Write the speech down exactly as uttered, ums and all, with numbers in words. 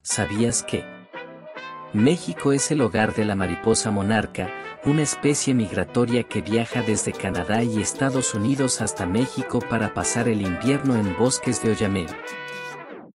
¿Sabías que México es el hogar de la mariposa monarca, una especie migratoria que viaja desde Canadá y Estados Unidos hasta México para pasar el invierno en bosques de oyamel?